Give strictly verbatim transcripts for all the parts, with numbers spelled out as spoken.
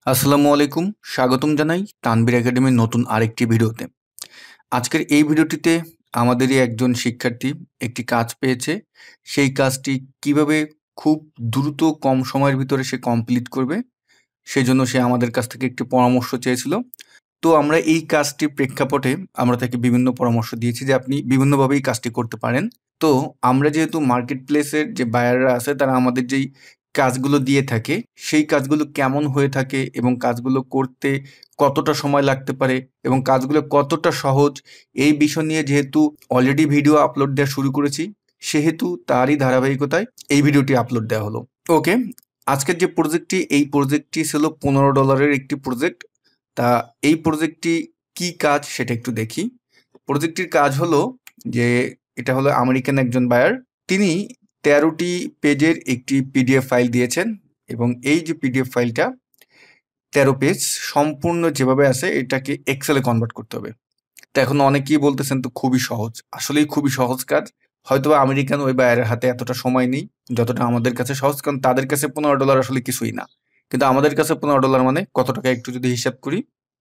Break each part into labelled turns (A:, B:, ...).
A: আসসালামু আলাইকুম। স্বাগতম জানাই তানভীর একাডেমির নতুন আরেকটি ভিডিওতে। আজকের এই ভিডিওটিতে আমাদেরই একজন শিক্ষার্থী একটি কাজ পেয়েছে। সেই কাজটি কিভাবে খুব দ্রুত কম সময়ের ভিতরে সে কমপ্লিট করবে, সেজন্য সে আমাদের কাছ থেকে একটি পরামর্শ চেয়েছিল। তো আমরা এই কাজটির প্রেক্ষাপটে আমরা তাকে বিভিন্ন পরামর্শ দিয়েছি যে আপনি বিভিন্নভাবে এই কাজটি করতে পারেন। তো আমরা যেহেতু মার্কেট প্লেসের যে বায়াররা আছে তারা আমাদের যেই কাজগুলো দিয়ে থাকে, সেই কাজগুলো কেমন হয়ে থাকে এবং কাজগুলো করতে কতটা সময় লাগতে পারে এবং কাজগুলো কতটা সহজ, এই বিষয় নিয়ে যেহেতু অলরেডি ভিডিও আপলোড দেওয়া শুরু করেছি, সেহেতু তারই ধারাবাহিকতায় এই ভিডিওটি আপলোড দেওয়া হলো। ওকে, আজকের যে প্রজেক্টটি, এই প্রজেক্টটি ছিল পনেরো ডলারের একটি প্রজেক্ট। তা এই প্রজেক্টটি কি কাজ সেটা একটু দেখি। প্রজেক্টটির কাজ হলো যে এটা হলো আমেরিকান একজন বায়ার, তিনি তেরোটি পেজের একটি পিডিএফ ফাইল দিয়েছেন এবং এই যে পিডিএফ ফাইলটা তেরো পেজ সম্পূর্ণ যেভাবে আছে এটাকে এক্সেলে কনভার্ট করতে হবে। তো এখন অনেকেই বলতেছেন তো খুবই সহজ, আসলেই খুবই সহজ কাজ। হয়তো আমেরিকান ওই বায়ারের হাতে এতটা সময় নেই যতটা আমাদের কাছে সহজ, কারণ তাদের কাছে পনেরো ডলার আসলে কিছুই না, কিন্তু আমাদের কাছে পনেরো ডলার মানে কত টাকা একটু যদি হিসাব করি,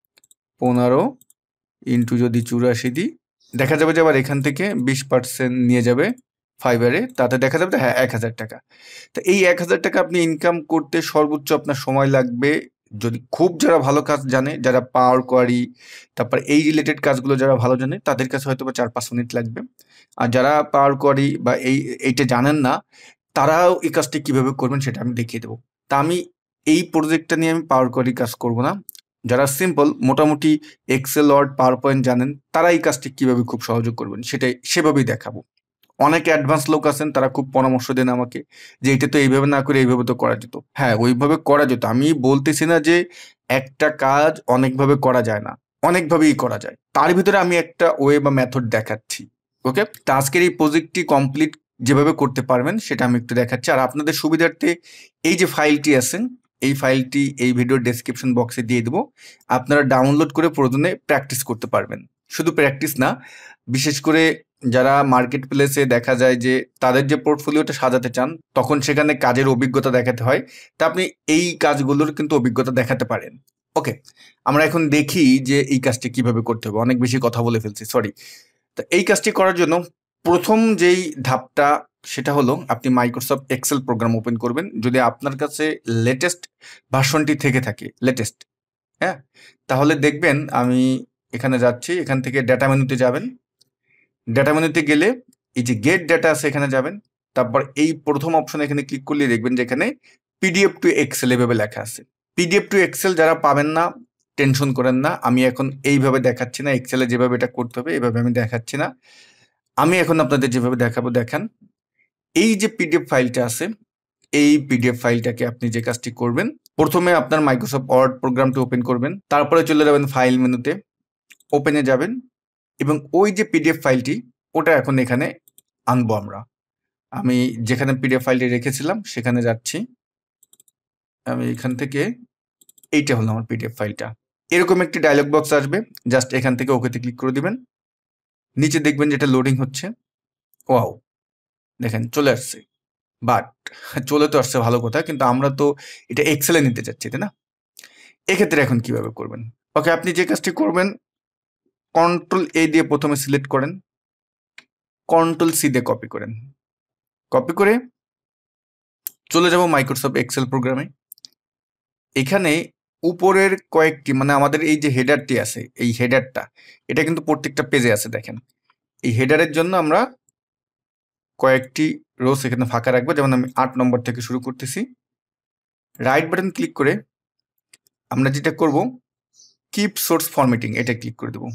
A: পনেরো ইন্টু যদি চুরাশি দিই, দেখা যাবে যে আবার এখান থেকে বিশ পার্সেন্ট নিয়ে যাবে ফাইবারে, তাতে দেখা যাবে হ্যাঁ এক হাজার টাকা। তো এই এক হাজার টাকা আপনি ইনকাম করতে সর্বোচ্চ আপনার সময় লাগবে, যদি খুব যারা ভালো কাজ জানে, যারা পাওয়ার কোয়ারি তারপর এই রিলেটেড কাজগুলো যারা ভালো জানে, তাদের কাছে হয়তো বা চার পাঁচ মিনিট লাগবে। আর যারা পাওয়ার কোয়ারি বা এই এইটা জানেন না, তারাও এই কাজটি কিভাবে করবেন সেটা আমি দেখিয়ে দেবো। তা আমি এই প্রজেক্টটা নিয়ে আমি পাওয়ার কোয়ারি কাজ করব না। যারা সিম্পল মোটামুটি এক্সেল, ওয়ার্ড, পাওয়ার পয়েন্ট জানেন, তারা এই কাজটি কিভাবে খুব সহজে করবেন সেটাই সেভাবেই দেখাবো। অনেক অ্যাডভান্স লোক আছেন, তারা খুব পরামর্শ দেন আমাকে যে এটা তো এইভাবে না করে এইভাবে তো করা যেত। হ্যাঁ, ওইভাবে করা যেত, আমি বলতেছি না যে একটা কাজ অনেকভাবে করা যায় না, অনেকভাবেই করা যায়। তার ভিতরে আমি একটা ওয়ে বা মেথড দেখাচ্ছি। ওকে, তো আজকের এই প্রজেক্টটি কমপ্লিট যেভাবে করতে পারবেন সেটা আমি একটু দেখাচ্ছি। আর আপনাদের সুবিধার্থে এই যে ফাইলটি আছে, এই ফাইলটি এই ভিডিওর ডেসক্রিপশন বক্সে দিয়ে দেবো। আপনারা ডাউনলোড করে প্রয়োজনে প্র্যাকটিস করতে পারবেন। শুধু প্র্যাকটিস না, বিশেষ করে যারা মার্কেট প্লেসে দেখা যায় যে তাদের যে পোর্টফোলিওটা সাজাতে চান, তখন সেখানে কাজের অভিজ্ঞতা দেখাতে হয়। তা আপনি এই কাজগুলোর কিন্তু অভিজ্ঞতা দেখাতে পারেন। ওকে, আমরা এখন দেখি যে এই কাজটি কিভাবে করতে হবে। অনেক বেশি কথা বলে ফেলছি, সরি। তো এই কাজটি করার জন্য প্রথম যেই ধাপটা সেটা হলো আপনি মাইক্রোসফট এক্সেল প্রোগ্রাম ওপেন করবেন, যদি আপনার কাছে লেটেস্ট ভার্সনটি থেকে থাকে, লেটেস্ট। হ্যাঁ, তাহলে দেখবেন আমি এখানে যাচ্ছি, এখান থেকে ডেটা মেনুতে যাবেন। ডেটা মেনুতে গেলে এই যে গেট ডেটা আছে এখানে যাবেন, তারপর এই প্রথম অপশন এখানে ক্লিক করলে দেখবেন যে এখানে পিডিএফ টু এক্সেল এভাবে লেখা আছে। পিডিএফ টু এক্সেল যারা পাবেন না, টেনশন করেন না, আমি এখন এইভাবে দেখাচ্ছি না, এক্সেলে যেভাবে এটা করতে হবে এইভাবে আমি দেখাচ্ছি না। আমি এখন আপনাদের যেভাবে দেখাবো দেখান। এই যে পিডিএফ ফাইলটা আছে, এই পিডিএফ ফাইলটাকে আপনি যে কাজটি করবেন, প্রথমে আপনার মাইক্রোসফট ওয়ার্ড প্রোগ্রামটি ওপেন করবেন, তারপরে চলে যাবেন ফাইল মেনুতে, ওপেনে যাবেন এবং ওই যে পিডিএফ ফাইলটি ওটা এখন এখানে আনবো আমরা। আমি যেখানে পিডিএফ ফাইলটি রেখেছিলাম সেখানে যাচ্ছি। আমি এখান থেকে, এইটা হলো আমার পিডিএফ ফাইলটা। এরকম একটি ডায়লগ বক্স আসবে, জাস্ট এখান থেকে ওকেতে ক্লিক করে দিবেন। নিচে দেখবেন যেটা লোডিং হচ্ছে। ওয়াও, দেখেন চলে আসছে। বাট চলে তো আসছে ভালো কথা, কিন্তু আমরা তো এটা এক্সেলে নিতে চাচ্ছি, তাই না? এক্ষেত্রে এখন কিভাবে করবেন? ওকে, আপনি যে কাজটি করবেন, কন্ট্রোল এ দিয়ে প্রথমে সিলেক্ট করেন, কন্ট্রোল সি দিয়ে কপি করেন। কপি করে চলে যাব মাইক্রোসফট এক্সেল প্রোগ্রামে। এখানে উপরের কয়েকটি, মানে আমাদের এই যে হেডারটি আছে, এই হেডারটা এটা কিন্তু প্রত্যেকটা পেজে আছে। দেখেন, এই হেডারের জন্য আমরা কয়েকটি রোস এখানে ফাঁকা রাখবো। যেমন আমি আট নম্বর থেকে শুরু করতেছি। রাইট বাটন ক্লিক করে আমরা যেটা করব, কিপ সোর্স ফরম্যাটিং, এটা ক্লিক করে দেবো।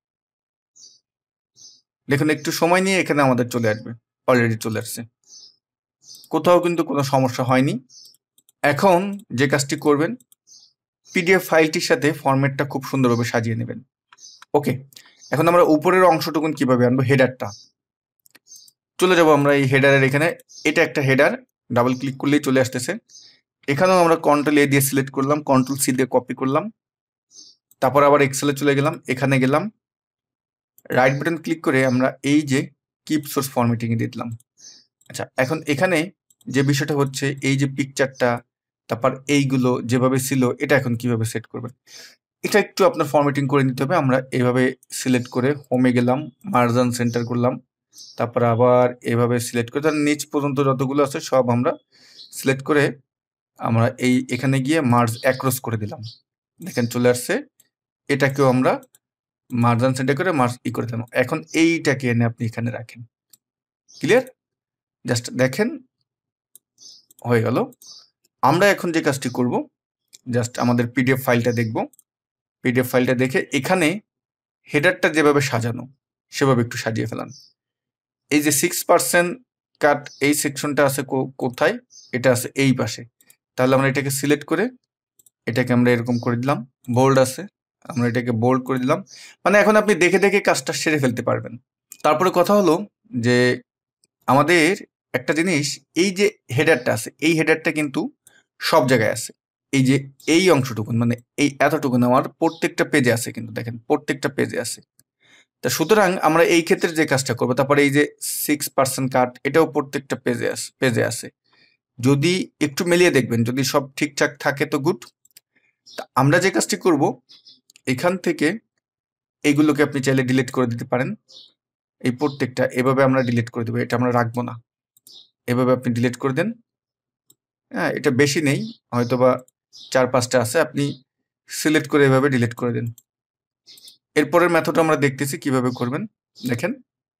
A: দেখুন একটু সময় নিয়ে এখানে আমাদের চলে আসবে, অলরেডি চলে আসছে, কোথাও কিন্তু কোনো সমস্যা হয়নি। এখন যে কাজটি করবেন, পিডিএফ ফাইলটির সাথে ফরম্যাটটা খুব সুন্দরভাবে সাজিয়ে নেবেন। ওকে, এখন আমরা উপরের অংশটুকুন কিভাবে আনবো, হেডারটা চলে যাব আমরা এই হেডারের এখানে। এটা একটা হেডার, ডাবল ক্লিক করলেই চলে আসতেছে। এখানেও আমরা কন্ট্রোল এ দিয়ে সিলেক্ট করলাম, কন্ট্রোল সি দিয়ে কপি করলাম, তারপর আবার এক্সেলে চলে গেলাম, এখানে গেলাম, রাইট বাটন ক্লিক করে আমরা এই যে কিপ সোর্স ফরম্যাটিং এ দিলাম। আচ্ছা, এখন এখানে যে বিষয়টা হচ্ছে, এই যে পিকচারটা তারপর এইগুলো যেভাবে ছিল এটা এখন কিভাবে সেট করবেন, এটা একটু আপনার ফরম্যাটিং করে নিতে হবে। আমরা এভাবে সিলেক্ট করে হোমে গেলাম, মার্জান সেন্টার করলাম, তারপর আবার এভাবে সিলেক্ট করে তার নিচ পর্যন্ত যতগুলো আছে সব আমরা সিলেক্ট করে আমরা এই এখানে গিয়ে মার্জ অ্যাক্রস করে দিলাম। দেখেন চলে আসছে। এটাকেও আমরা মার্জান সেন্টার করে মার্জ ই করে দিলাম। এখন এইটাকে এনে আপনি এখানে রাখেন। ক্লিয়ার? জাস্ট দেখেন হয়ে গেল। আমরা এখন যে কাজটি করব, জাস্ট আমাদের পিডিএফ ফাইলটা দেখব। পিডিএফ ফাইলটা দেখে এখানে হেডারটা যেভাবে সাজানো সেভাবে একটু সাজিয়ে ফেলান। এই যে সিক্স পার্সেন্ট কাট এই সেকশনটা আছে কোথায়, এটা আছে এই পাশে। তাহলে আমরা এটাকে সিলেক্ট করে এটাকে আমরা এরকম করে দিলাম। বোল্ড আছে, আমরা এটাকে বোল্ড করে দিলাম। মানে এখন আপনি দেখে দেখে কাজটা সেরে ফেলতে পারবেন। তারপরে কথা হলো যে আমাদের একটা জিনিস, এই যে হেডারটা আছে এই হেডারটা কিন্তু সব জায়গায় আছে। এই যে এই অংশটুকুন মানে এই এতটুকুন আমার প্রত্যেকটা পেজে আছে, কিন্তু দেখেন প্রত্যেকটা পেজে আছে। তা সুতরাং আমরা এই ক্ষেত্রে যে কাজটা করবো, তারপরে এই যে সিক্স পার্সেন্ট কাট এটাও প্রত্যেকটা পেজে আছে পেজে আছে। যদি একটু মিলিয়ে দেখবেন, যদি সব ঠিকঠাক থাকে তো গুড। তা আমরা যে কাজটি করব, এখান থেকে এইগুলোকে আপনি চাইলে ডিলিট করে দিতে পারেন। এই প্রত্যেকটা এভাবে আমরা ডিলিট করে দেবো, এটা আমরা রাখবো না। এভাবে আপনি ডিলিট করে দেন। হ্যাঁ, এটা বেশি নেই, হয়তো বা চার পাঁচটা আছে, আপনি সিলেক্ট করে এভাবে ডিলিট করে দেন। এরপরের মেথড আমরা দেখতেছি কিভাবে করবেন। দেখেন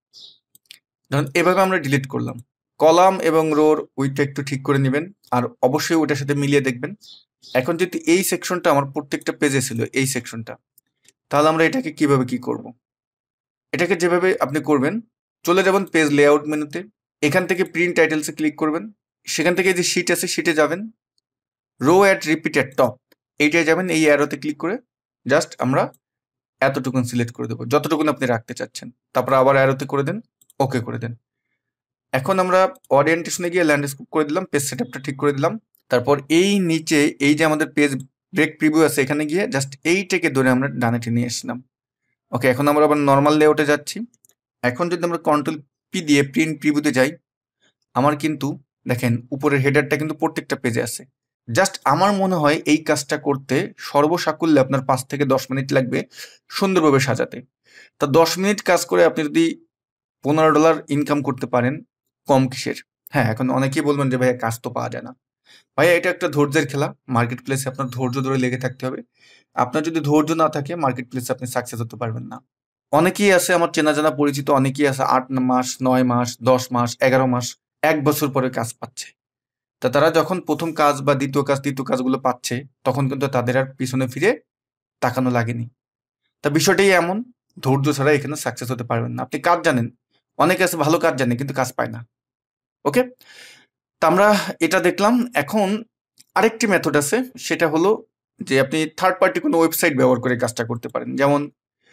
A: ধরুন এভাবে আমরা ডিলিট করলাম, কলাম এবং রোর উইথটা একটু ঠিক করে নেবেন, আর অবশ্যই ওইটার সাথে মিলিয়ে দেখবেন। এখন যদি এই সেকশনটা আমার প্রত্যেকটা পেজে ছিল এই সেকশনটা, তাহলে আমরা এটাকে কিভাবে কি করব। এটাকে যেভাবে আপনি করবেন, চলে যাবেন পেজ লেআউট মেনুতে, এখান থেকে প্রিন্ট টাইটেলসে ক্লিক করবেন, সেখান থেকে যে শিট আছে শিটে যাবেন, row at repeat at top এইটায় যাবেন, এই অ্যারোতে ক্লিক করে জাস্ট আমরা এতটুকুন সিলেক্ট করে দেবো যতটুকুন আপনি রাখতে চাচ্ছেন। তারপর আবার অ্যারোতে করে দেন, ওকে করে দেন। এখন আমরা ওরিয়েন্টেশনে গিয়ে ল্যান্ডস্কেপ করে দিলাম, পেজ সেটআপটা ঠিক করে দিলাম। তারপর এই নিচে এই যে আমাদের পেজ ব্রেক প্রিভিউ আছে, এখানে গিয়ে জাস্ট এইটাকে ধরে আমরা ডানে টেনে আসলাম। ওকে, এখন আমরা আবার নর্মাল লেআউটে যাচ্ছি। এখন যদি আমরা কন্ট্রোল পি দিয়ে প্রিন্ট প্রিভিউতে যাই, আমার কিন্তু দেখেন উপরের হেডারটা কিন্তু প্রত্যেকটা পেজে আছে। জাস্ট আমার মনে হয় এই কাজটা করতে সর্বসাকুল্যে আপনার পাঁচ থেকে দশ মিনিট লাগবে সুন্দরভাবে সাজাতে। তা দশ মিনিট কাজ করে আপনি যদি পনেরো ডলার ইনকাম করতে পারেন, কম কিসের? হ্যাঁ, এখন অনেকেই বলবেন যে ভাইয়া কাজ তো পাওয়া যায় না। ভাইয়া এটা একটা ধৈর্যের খেলা। মার্কেট প্লেসে আপনার ধৈর্য ধরে লেগে থাকতে হবে। আপনার যদি ধৈর্য না থাকে মার্কেট প্লেসে আপনি সাকসেস হতে পারবেন না। অনেকেই আছে আমার চেনা জানা পরিচিত, অনেকেই আছে আট মাস, নয় মাস, দশ মাস, এগারো মাস, এক বছর পরে কাজ পাচ্ছে। তা তারা যখন প্রথম কাজ বা দ্বিতীয় কাজ তৃতীয় কাজগুলো পাচ্ছে, তখন কিন্তু তাদের আর পিছনে ফিরে তাকানো লাগেনি। তা বিষয়টাই এমন, ধৈর্য ছাড়া এখানে সাকসেস হতে পারবেন না। আপনি কাজ জানেন, অনেকে আছে ভালো কাজ জানে কিন্তু কাজ পায় না। ওকে, তা আমরা এটা দেখলাম। এখন আরেকটি মেথড আছে, সেটা হলো যে আপনি থার্ড পার্টি কোনো ওয়েবসাইট ব্যবহার করে কাজটা করতে পারেন। যেমন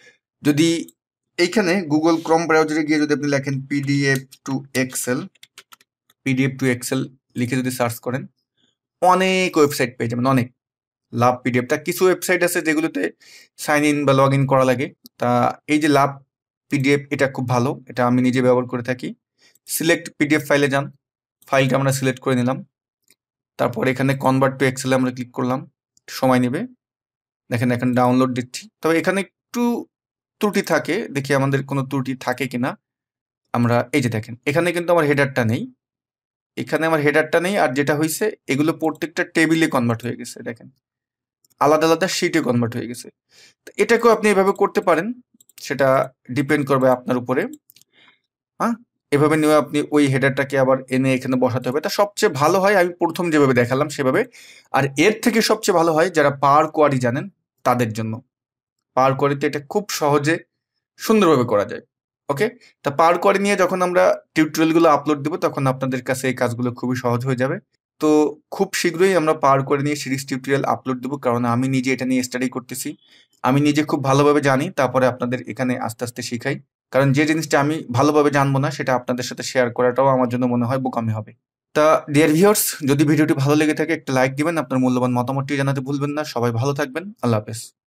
A: যদি এইখানে গুগল ক্রোম ব্রাউজারে গিয়ে যদি আপনি লেখেন PDF to Excel, PDF to Excel লিখে যদি সার্চ করেন, অনেক ওয়েবসাইট পেয়ে যাবেন, অনেক। লাভ পিডিএফ, তা কিছু ওয়েবসাইট আছে যেগুলোতে সাইন ইন বা লগ ইন করা লাগে। তা এই যে লাভ পিডিএফ, এটা খুব ভালো, এটা আমি নিজে ব্যবহার করে থাকি। সিলেক্ট পিডিএফ ফাইলে যান, ফাইলটা আমরা সিলেক্ট করে নিলাম। তারপর এখানে কনভার্ট টু এক্সেলে আমরা ক্লিক করলাম, সময় নেবে। দেখেন এখন ডাউনলোড দিচ্ছি, তবে এখানে একটু ত্রুটি থাকে, দেখি আমাদের কোনো ত্রুটি থাকে কিনা। আমরা এই যে দেখেন এখানে কিন্তু আমার হেডারটা নেই, এখানে আমার হেডারটা নেই, আর যেটা হয়েছে এগুলো প্রত্যেকটা টেবিলে কনভার্ট হয়ে গেছে। দেখেন আলাদা আলাদা শিটে কনভার্ট হয়ে গেছে। তো এটাকেও আপনি এভাবে করতে পারেন, সেটা ডিপেন্ড করবে আপনার উপরে। হ্যাঁ, এভাবে নিয়ে আপনি ওই হেডারটাকে আবার এনে এখানে বসাতে হবে। তা সবচেয়ে ভালো হয় আমি প্রথম যেভাবে দেখালাম সেভাবে, আর এর থেকে সবচেয়ে ভালো হয় যারা পাওয়ার কোয়ারি জানেন তাদের জন্য। পাওয়ার কোয়ারিতে এটা খুব সহজে সুন্দরভাবে করা যায়। ওকে, তা পাওয়ার কোয়ারি নিয়ে যখন আমরা টিউটোরিয়ালগুলো আপলোড দেবো, তখন আপনাদের কাছে এই কাজগুলো খুবই সহজ হয়ে যাবে। তো খুব শীঘ্রই আমরা পাওয়ার কোয়ারি নিয়ে সিরিজ টিউটোরিয়াল আপলোড দেবো, কারণ আমি নিজে এটা নিয়ে স্টাডি করতেছি, আমি নিজে খুব ভালোভাবে জানি, তারপরে আপনাদের এখানে আস্তে আস্তে শিখাই। কারণ যে জিনিসটা আমি ভালোভাবে জানবো না, সেটা আপনাদের সাথে শেয়ার করাটাও আমার জন্য মনে হয় বোকামি হবে। তা ডিয়ার ভিউয়ার্স, যদি ভিডিওটি ভালো লেগে থাকে একটা লাইক দিবেন, আপনার মূল্যবান মতামতটি জানাতে ভুলবেন না। সবাই ভালো থাকবেন, আল্লাহ হাফেজ।